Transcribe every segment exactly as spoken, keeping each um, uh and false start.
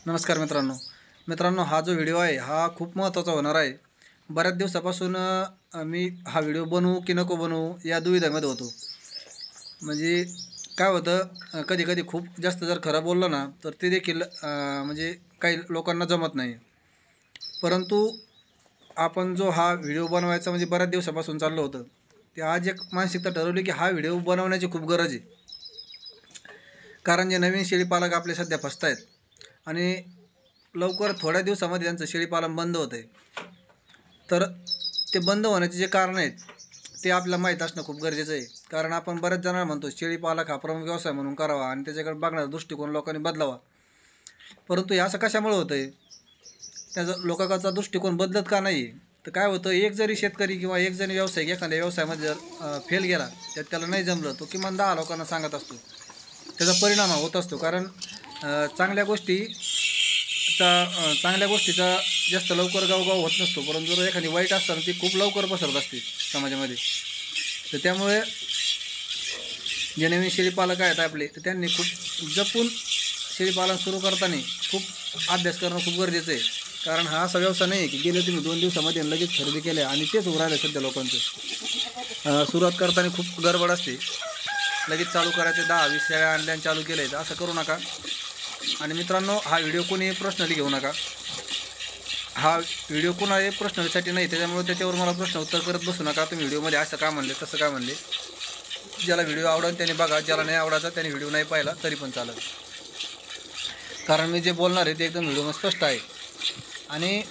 नमस्कार मित्रांनो मित्रांनो हा जो व्हिडिओ आहे हा खूप महत्त्वाचा होणार आहे. बऱ्याच दिवसापासून अ, मी हा व्हिडिओ बनवू की नको बनवू या दुविधामध्ये होतो. म्हणजे काय होतं, कधी कधी खूप जास्त जर खरं बोललं ना तर ते देखील अ, म्हणजे काही लोकांना जमत नाही. परंतु आपण जो हा व्हिडिओ बनवायचा म्हणजे बऱ्याच दिवसापासून चाललं होतं, ते आज एक मानसिकता ठरवली की हा व्हिडिओ बनवण्याची खूप गरज आहे. कारण जे नवीन शेळीपालक आपले सध्या फसत आहेत आणि लवकर थोड्या दिवसामध्ये त्यांचं शेळीपालन बंद होतं आहे. तर ते बंद होण्याचे जे कारण आहेत ते आपल्याला माहीत असणं खूप गरजेचं आहे. कारण आपण बऱ्याच जणांना म्हणतो शेळीपालक हा प्रमुख व्यवसाय म्हणून करावा आणि त्याच्याकडे बघण्याचा दृष्टिकोन लोकांनी बदलावा. परंतु हे असं कशामुळे होतं आहे, त्याचा लोकांचा दृष्टिकोन बदलत का नाही? तर काय होतं, एक जरी शेतकरी किंवा एक जरी व्यावसायिक एखाद्या व्यवसायामध्ये जर फेल गेला, त्यात त्याला नाही जमलं, तो किमान दहा लोकांना सांगत असतो. त्याचा परिणाम हा होत असतो. कारण अ, चांगल्या गोष्टी चा अ, चांगल्या गोष्टीचा जास्त लवकर गावगाव होत नसतो, परंतु जर एखादी वाईट असताना ती खूप लवकर पसरत असते समाजामध्ये. तर त्यामुळे जे नवीन शेळीपालक आहेत आपले, तर त्यांनी खूप जपून शेळीपालन सुरू करताना खूप अभ्यास करणं खूप गरजेचं आहे. कारण हा असा व्यवसाय नाही की गेले तुम्ही दोन दिवसामध्ये लगेच खरेदी केल्या आणि तेच होऊ राहिलं सध्या लोकांचं. अ, सुरुवात करताना खूप गडबड असते. लगेच चालू करायचे, दहा वीस शेळ्या आणल्या आणि चालू केलं, तर असं करू नका. आणि मित्रांनो, हा व्हिडिओ कोणी पर्सनली घेऊ नका. हा व्हिडिओ कोणाही पर्सनलीसाठी नाही, त्याच्यामुळे त्याच्यावर मला प्रश्न उत्तर करत बसू नका. तुम्ही व्हिडिओमध्ये असं का म्हणले, तसं का म्हणले. ज्याला व्हिडिओ आवडेल त्याने बघा, ज्याला नाही आवडायचा त्याने व्हिडिओ नाही पाहिला तरी पण चालेल. कारण मी जे बोलणार आहे ते एकदम व्हिडिओमध्ये स्पष्ट आहे. आणि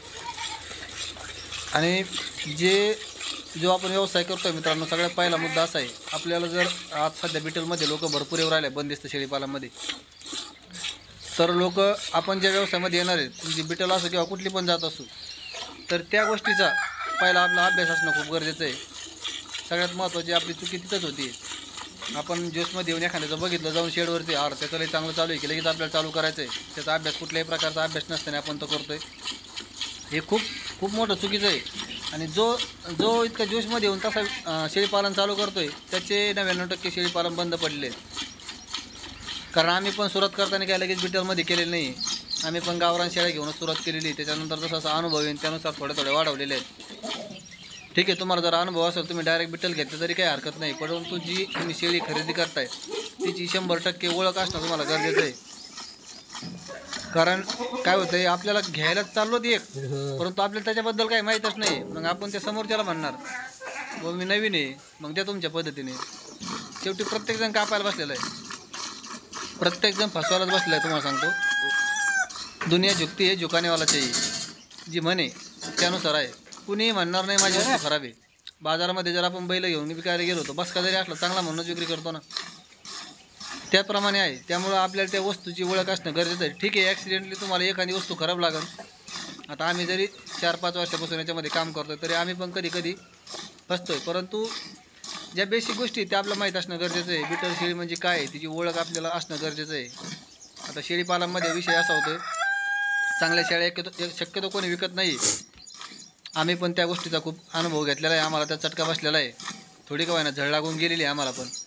आणि जे जो आपण व्यवसाय करतो मित्रांनो, सगळ्यात पहिला मुद्दा असा आहे, आपल्याला जर आज सध्या बिटलमध्ये लोक भरपूर येऊ राहिले बंदिस्त शेळीपालनामध्ये, तर लोक आपण ज्या व्यवसायामध्ये येणार आहेत, म्हणजे बिटल असो किंवा कुठली पण जात असो, तर त्या गोष्टीचा पहिला आपला अभ्यास असणं खूप गरजेचं आहे. सगळ्यात महत्त्वाची आपली चुकी तिथंच होती. आपण ज्यूसमध्ये येऊन एखाद्याचं बघितलं जाऊन शेडवरती, आर त्याचं लई चांगलं चालू आहे की लगेच आपल्याला चालू करायचं आहे. त्याचा अभ्यास कुठल्याही प्रकारचा अभ्यास नसताना आपण तो करतो आहे. हे खूप खूप मोठं चुकीचं आहे. आणि जो जो इतका ज्यूसमध्ये येऊन तसा शेळीपालन चालू करतो आहे, त्याचे नव्याण्णव टक्के शेळीपालन बंद पडले आहेत. कारण आम्ही पण सुरुवात करताना काय लगेच बिटलमध्ये केलेलं नाही. आम्ही पण गावरान शेळ्या घेऊनच सुरुवात केलेली. त्याच्यानंतर जसा असा अनुभव येईल त्यानुसार थोडे थोडे वाढवलेले आहेत. ठीक आहे, तुम्हाला जर अनुभव असेल तुम्ही डायरेक्ट बिटल घेतलं तरी काही हरकत नाही. परंतु जी तुम्ही शेळी खरेदी करताय तिची शंभर टक्के ओळख असणं तुम्हाला गरजेचं आहे. कारण काय होतं आहे, आपल्याला घ्यायलाच चाललो ती एक, परंतु आपल्याला त्याच्याबद्दल काही माहीतच नाही. मग आपण त्या समोरच्याला म्हणणार व मी नवीन आहे, मग त्या तुमच्या पद्धतीने. शेवटी प्रत्येकजण कापायला बसलेला आहे, प्रत्येकजण फसवायलाच बसलेला आहे. तुम्हाला सांगतो, दुनिया झुकती आहे झुकानेवाला चाहिए, जी म्हणे त्यानुसार आहे. कुणीही म्हणणार नाही माझी वस्तू खराब आहे. बाजारामध्ये जर आपण बैल घेऊन विकायला गेलो तर बस का जरी असला चांगला म्हणूनच विक्री करतो ना, त्याप्रमाणे आहे. त्यामुळं आपल्याला त्या वस्तूची ओळख असणं गरजेचं आहे. ठीक आहे, ॲक्सिडेंटली तुम्हाला एखादी वस्तू खराब लागेल. आता आम्ही जरी चार पाच वर्षापासून याच्यामध्ये काम करतो तरी आम्ही पण कधी कधी फसतो आहे. परंतु ज्या बेसिक गोष्टी त्या आपल्याला माहीत असणं गरजेचं आहे. बिटल शेळी म्हणजे काय आहे तिची ओळख आपल्याला असणं गरजेचं आहे. आता शेळीपालनामध्ये विषय असा होतो, चांगल्या शेळ्या शक्यतो शक्यतो कोणी विकत नाही. आम्ही पण त्या गोष्टीचा खूप अनुभव घेतलेला आहे, आम्हाला त्या चटका बसलेला आहे. थोडी का होईना झळ लागून गेलेली आहे आम्हाला पण.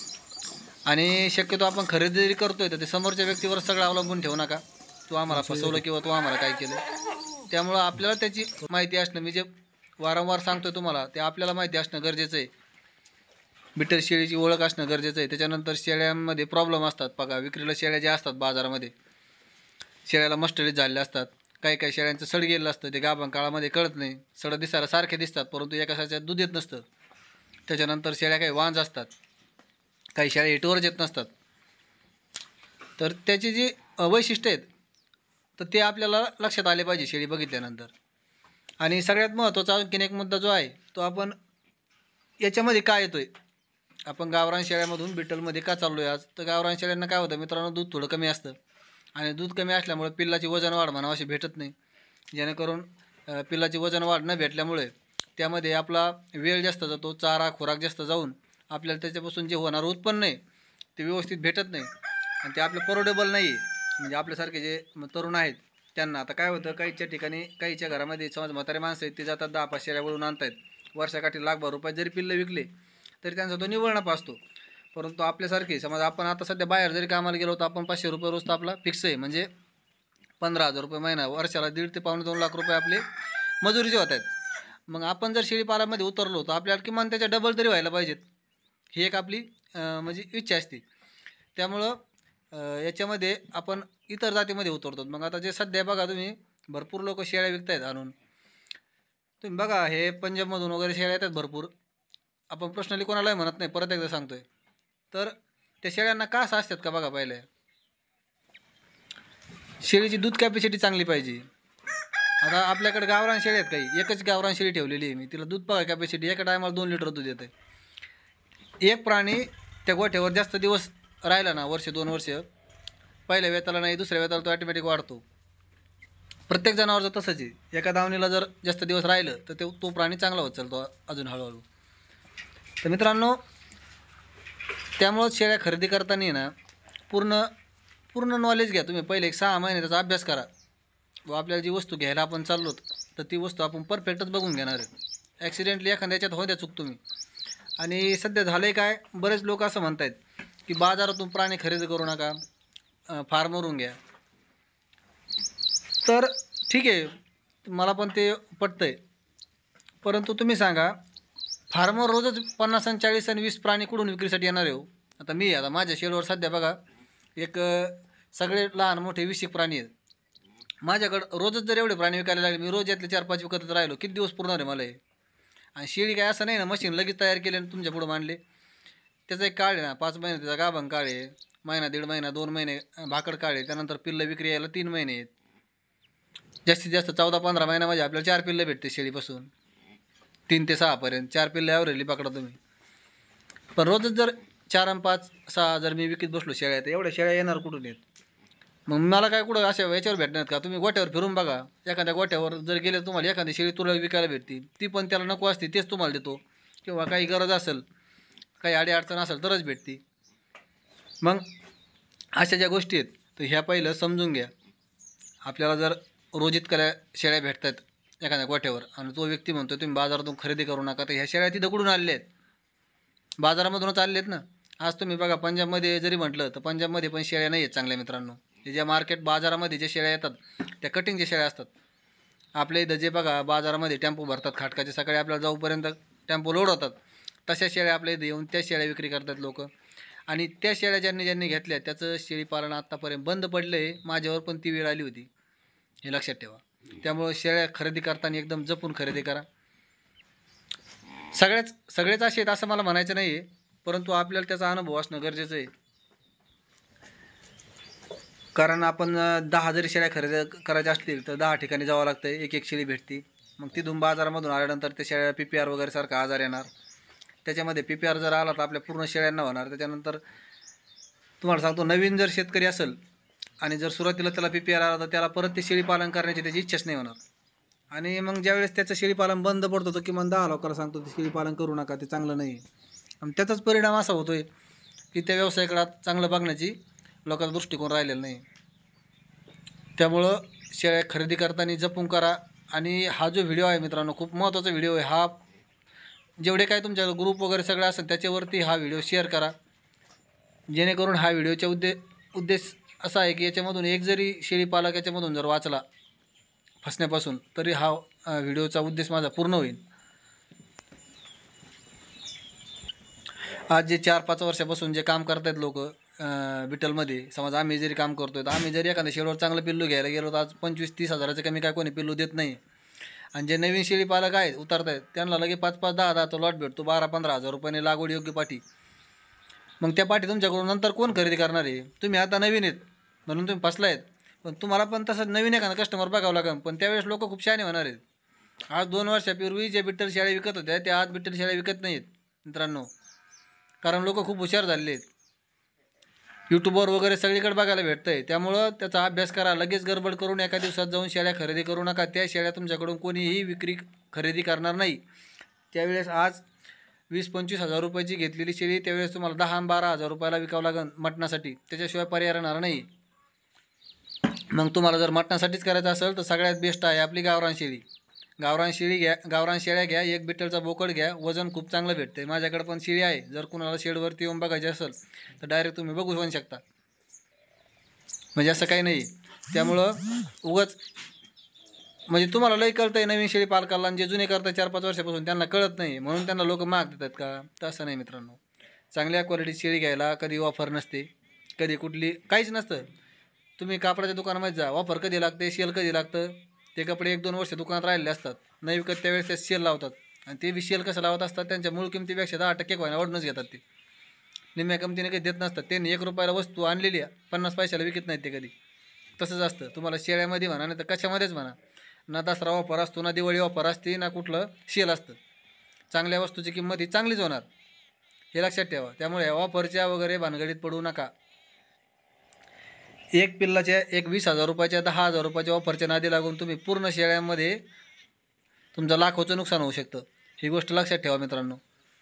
आणि शक्यतो आपण खरेदी जरी करतोय तर ते समोरच्या व्यक्तीवर सगळं अवलंबून ठेवू नका, तो आम्हाला फसवलं किंवा तो आम्हाला काय केलं. त्यामुळं आपल्याला त्याची माहिती असणं, मी जे वारंवार सांगतोय तुम्हाला, ते आपल्याला माहिती असणं गरजेचं आहे. बिटर शेळीची ओळख असणं गरजेचं आहे. त्याच्यानंतर शेळ्यांमध्ये प्रॉब्लेम असतात बघा, विक्रीला शेळ्या ज्या असतात बाजारामध्ये, शेळ्याला मस्टडीज झालेल्या असतात. काही काही शेळ्यांचं सड गेलेलं असतं, ते गाभण काळामध्ये कळत नाही. सड दिसायला सारखे दिसतात परंतु एका साच्यात दूध येत नसतं. त्याच्यानंतर शेळ्या काही वांज असतात, काही शेळ्या हिटवरच येत नसतात. तर त्याची जी वैशिष्ट्य आहेत तर ते आपल्याला लक्षात आले पाहिजे शेळी बघितल्यानंतर. आणि सगळ्यात महत्त्वाचा आणखीन एक मुद्दा जो आहे तो, आपण याच्यामध्ये काय येतोय, आपण गावरान शेळ्यामधून बिटलमध्ये का चाललो आहे आज, तर गावरान शेळ्यांना काय होतं मित्रांनो, दूध थोडं कमी असतं. आणि दूध कमी असल्यामुळे पिल्लाची वजन वाढ म्हणावं अशी भेटत नाही. जेणेकरून पिल्लाची वजन वाढ न भेटल्यामुळे त्यामध्ये आपला वेळ जास्त जातो, चारा खुराक जास्त जाऊन आपल्याला त्याच्यापासून जे होणारं उत्पन्न आहे ते व्यवस्थित भेटत नाही आणि ते आपलं परवडेबल नाही आहे. म्हणजे आपल्यासारखे जे तरुण आहेत त्यांना, आता काय होतं, काहीच्या ठिकाणी काहीच्या घरामध्ये समज म्हातारे माणसं आहेत, ते जातात दहा पाच शेळ्या वळून आणत आहेत. वर्षाकाठी लाखभर रुपये जरी पिल्लं विकले तरी त्यांचा तो निव्वळ नफा असतो. परंतु आपल्यासारखे समज आपण आता सध्या बाहेर जरी कामाला गेलो तर आपण पाचशे रुपये रोज तर आपला फिक्स आहे. म्हणजे पंधरा हजार रुपये महिना, वर्षाला दीड ते पावणे दोन लाख रुपये आपले मजुरीचे होत आहेत. मग आपण जर शेळीपालनामध्ये उतरलो तर आपल्याला किमान त्याच्या डबल तरी व्हायला पाहिजेत, ही एक आपली म्हणजे इच्छा असते. त्यामुळं याच्यामध्ये आपण इतर जातीमध्ये उतरतो. मग आता जे सध्या बघा तुम्ही भरपूर लोक शेळ्या विकत आहेत आणून. तुम्ही बघा हे पंजाबमधून वगैरे शेळ्या येतात भरपूर. आपण पर्सनली कोणालाही म्हणत नाही, परत एकदा सांगतो आहे. तर त्या शेळ्यांना कास असतात का बघा पहिले. शेळीची दूध कॅपॅसिटी चांगली पाहिजे. आता आपल्याकडे गावरान शेळी आहेत काही, एकच गावरान शेळी ठेवलेली आहे मी, तिला दूध बघा कॅपॅसिटी एका टायमाला दोन लिटर दूध येतं. एक प्राणी त्या गोठ्यावर जास्त दिवस राहिला ना, वर्ष दोन वर्ष, पहिल्या वेताला नाही दुसऱ्या वेताला तो ऑटोमॅटिक वाढतो. प्रत्येक जनावरचं तसंच आहे. एका दावणीला जर जास्त दिवस राहिलं तर ते तो प्राणी चांगला होत चालतो अजून हळूहळू. तर मित्रांनो, त्यामुळं शेळ्या खरेदी करताना ना पूर्ण पूर्ण नॉलेज घ्या तुम्ही. पहिले एक सहा महिने त्याचा अभ्यास करा. व आपल्याला जी वस्तू घ्यायला आपण चाललो तर ती वस्तू आपण परफेक्टच बघून घेणार आहे. ॲक्सिडेंटली एखाद्या याच्यात होऊ द्या चूक तुम्ही. आणि सध्या झालं आहे काय, बरेच लोक असं म्हणत आहेत की बाजारातून प्राणी खरेदी करू नका, फार्मवरून घ्या. तर ठीक आहे, मला पण ते पटतं आहे. परंतु तुम्ही सांगा, फार्मर रोजच पन्नास आणि चाळीस आणि वीस प्राणी कुठून विक्रीसाठी येणार आहे हो. आता मी आता माझ्या शेडवर सध्या बघा एक सगळे लहान मोठे वीस एक प्राणी आहेत. माझ्याकडं रोजच जर एवढे प्राणी विकायला लागले, मी रोज यातले चार पाच विकतच राहिलो, किती दिवस पुरणार आहे मला हे. आणि शेळी काय असं नाही ना मशीन लगेच तयार केले आणि तुमच्या पुढं मांडले. त्याचा एक काळ आहे ना, पाच महिने त्याचा गाभण काळ आहे, महिना दीड महिना दोन महिने भाकड काळ आहे, त्यानंतर पिल्लं विक्री यायला तीन महिने आहेत. जास्तीत जास्त चौदा पंधरा महिन्यामध्ये आपल्याला चार पिल्लं भेटते शेळीपासून, तीन ते सहापर्यंत चार पिल्लं ॲव्हरेजली पकडा तुम्ही. पण रोजच जर चार आणि पाच सहा जर मी विकत बसलो शेळ्या, तर एवढ्या शेळ्या येणार कुठून येत. मग मला काय कुठं अशा याच्यावर भेटणार का. तुम्ही गोट्यावर फिरून बघा, एखाद्या गोट्यावर जर गेले तुम्हाला एखादी शेळी तुला विकायला भेटते, ती पण त्याला नको असते तेच तुम्हाला देतो, किंवा काही गरज असेल काही अडीअडचण असेल तरच भेटते. मग अशा ज्या गोष्टी आहेत तर ह्या पहिलं समजून घ्या. आपल्याला जर रोज इतक्या शेळ्या भेटतात एखाद्या गोठ्यावर आणि तो व्यक्ती म्हणतो तुम्ही बाजारातून खरेदी करू नका, तर ह्या शेळ्या तिथं कुठून आलेल्या आहेत, बाजारामधूनच आलेले आहेत ना. आज तुम्ही बघा पंजाबमध्ये जरी म्हटलं तर पंजाबमध्ये पण शेळ्या नाही आहेत चांगल्या मित्रांनो. हे ज्या मार्केट बाजारामध्ये जे शेळ्या येतात त्या कटिंगच्या शेळ्या असतात. आपल्या इथं जे बघा बाजारामध्ये टेम्पो भरतात खाटकाचे, सकाळी आपल्याला जाऊपर्यंत टेम्पो लोड होतात, तशा शेळ्या आपल्या इथं येऊन त्या शेळ्या विक्री करतात लोक. आणि त्या शेळ्या ज्यांनी ज्यांनी घेतल्या त्याचं शेळीपालन आत्तापर्यंत बंद पडलं आहे. माझ्यावर पण ती वेळ आली होती, हे लक्षात ठेवा. त्यामुळं शेळ्या खरेदी करताना एकदम जपून खरेदी करा. सगळ्याच सगळेच असे आहेत असं मला म्हणायचं नाही आहे, परंतु आपल्याला त्याचा अनुभव असणं गरजेचं आहे. कारण आपण दहा जरी शेळ्या खरेदी करायच्या असतील तर दहा ठिकाणी जावं लागतं, एक एक शेळी भेटते. मग तिथून बाजारामधून आल्यानंतर त्या शेळ्या पी पी आर वगैरे सारखा आजार येणार. त्याच्यामध्ये पी पी आर जर आला तर आपल्या पूर्ण शेळ्यांना होणार. त्याच्यानंतर तुम्हाला सांगतो, नवीन जर शेतकरी असेल आणि जर सुरुवातीला त्याला पी पी आर आला तर त्याला परत ते शेळीपालन करण्याची त्याची इच्छाच नाही होणार. आणि मग ज्यावेळेस त्याचं शेळीपालन बंद पडतो तर किमान दहा लोकांना सांगतो ते शेळीपालन करू नका, ते चांगलं नाही. आणि त्याचाच परिणाम असा होतो आहे की त्या व्यवसायाकडे चांगलं बघण्याची लोकांचा दृष्टिकोन राहिलेला नाही. त्यामुळं शेळ्या खरेदी करताना जपून करा. आणि हा जो व्हिडिओ आहे मित्रांनो खूप महत्त्वाचा व्हिडिओ आहे हा. जेवढे काय तुमच्या ग्रुप वगैरे सगळं असेल त्याच्यावरती हा व्हिडिओ शेअर करा, जेणेकरून हा व्हिडिओचा उद्दे उद्देश असा आहे की याच्यामधून एक जरी शेळीपालक याच्यामधून जर वाचला फसण्यापासून तरी हा व्हिडिओचा उद्देश माझा पूर्ण होईल. आज जे चार पाच वर्षापासून जे काम करत आहेत लोक बिटलमध्ये, समज आम्ही जरी काम करतोय तर आम्ही जरी एखाद्या शेडवर चांगलं पिल्लू घ्यायला गेलो तर आज पंचवीस तीस हजाराचं कमी काय कोणी पिल्लू देत नाही. आणि जे नवीन शेळीपालक आहेत उतरत आहेत त्यांना लगे पाच पाच दहा दहाचा लॉट भेटतो, बारा पंधरा हजार रुपयाने लागवड योग्य पाठी. मग त्या पाठी तुमच्याकडून नंतर कोण खरेदी करणार आहे. तुम्ही आता नवीन आहेत म्हणून तुम्ही फसला आहेत, पण तुम्हाला पण तसं नवीन एखादा कस्टमर बघावं लागेल. पण त्यावेळेस लोक खूप शहाणे होणार आहेत. आज दोन वर्षापूर्वी जे बिट्टल शेळ्या विकत होत्या त्या आज बिट्टल शेळ्या विकत नाही आहेत मित्रांनो, कारण लोक खूप हुशार झालेले आहेत. यूट्यूबवर वगैरे सगळीकडे बघायला भेटतं आहे. त्यामुळं त्याचा अभ्यास करा. लगेच गडबड करून एका दिवसात जाऊन शेळ्या खरेदी करू नका. त्या शेळ्या तुमच्याकडून कोणीही विक्री खरेदी करणार नाही. त्यावेळेस आज वीस पंचवीस हजार रुपयाची घेतलेली शेळी त्यावेळेस तुम्हाला दहा बारा हजार रुपयाला विकावं लागेल मटणासाठी, त्याच्याशिवाय पर्याय राहणार नाही. मग तुम्हाला जर मटणासाठीच करायचं असेल तर सगळ्यात बेस्ट आहे आपली गावरान शेळी. गावरान शेळी घ्या, गावरान शेळ्या घ्या, एक बिट्टलचा बोकड घ्या, वजन खूप चांगलं भेटते. माझ्याकडे पण शेळी आहे. जर कुणाला शेडवरती येऊन बघायची असेल तर डायरेक्ट तुम्ही बघू पण शकता, म्हणजे असं काही नाही. त्यामुळं उगाच म्हणजे तुम्हाला लई कळतं आहे नवीन शेळी पालकाला, आणि जे जुने करतात चार पाच वर्षापासून त्यांना कळत नाही म्हणून त्यांना लोक माग देतात का? तसं नाही मित्रांनो. चांगल्या क्वालिटीची शेळी घ्यायला कधी ऑफर नसते, कधी कुठली काहीच नसतं. तुम्ही कापडाच्या दुकानामध्ये जा, ऑफर कधी लागते, सेल कधी लागतं, ते कपडे एक दोन वर्ष दुकानात राहिलेले असतात, नाही विकत त्यावेळेस ते सेल लावतात. आणि ते बी सेल कसं लावत असतात, त्यांच्या मूळ किमतीपेक्षा दहा टक्के व्हायला वाढूनच घेतात. ते निम्म्या किमतीने काही देत नसतात. त्यांनी एक रुपयाला वस्तू आणलेली आहे पन्नास पैशाला विकत नाहीत ते कधी. तसंच असतं. तुम्हाला शेळ्यामध्ये म्हणा नाही तर कशामध्येच म्हणा, ना दसरा ऑफर असतो, ना दिवाळी ऑफर असते, ना कुठलं सेल असतं. चांगल्या वस्तूची किंमत ही चांगलीच होणार, हे लक्षात ठेवा. त्यामुळे ऑफरच्या वगैरे भानगडीत पडू नका. एक पिल्लाच्या एक वीस हजार रुपयाच्या दहा हजार रुपयाच्या ऑफरच्या नादी लागून तुम्ही पूर्ण शेळ्यामध्ये तुमचं लाखोचं नुकसान होऊ शकतं. ही गोष्ट लक्षात ठेवा मित्रांनो.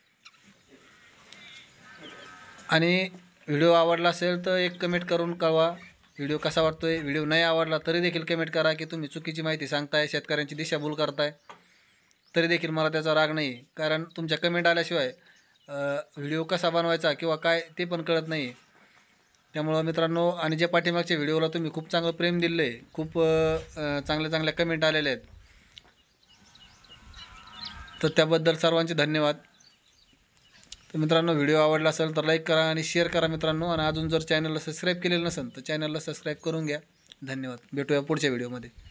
आणि व्हिडिओ आवडला असेल तर एक कमेंट करून कळवा व्हिडिओ कसा वाटतोय. व्हिडिओ नाही आवडला तरी देखील कमेंट करा की तुम्ही चुकीची माहिती सांगताय, शेतकऱ्यांची दिशाभूल करताय, तरी देखील मला त्याचा राग नाही. कारण तुमच्या कमेंट आल्याशिवाय व्हिडिओ कसा बनवायचा किंवा काय ते पण कळत नाही. त्यामुळं मित्रांनो, आणि जे पाठीमागच्या व्हिडिओला तुम्ही खूप चांगलं प्रेम दिलं आहे, खूप चांगल्या चांगल्या कमेंट आलेल्या आहेत, तर त्याबद्दल सर्वांचे धन्यवाद. तर मित्रांनो, व्हिडिओ आवडला असेल तर लाईक करा आणि शेअर करा मित्रांनो. आणि अजून जर चॅनलला सबस्क्राईब केलेलं नसेल तर चॅनलला सबस्क्राईब करून घ्या. धन्यवाद. भेटूया पुढच्या व्हिडिओमध्ये.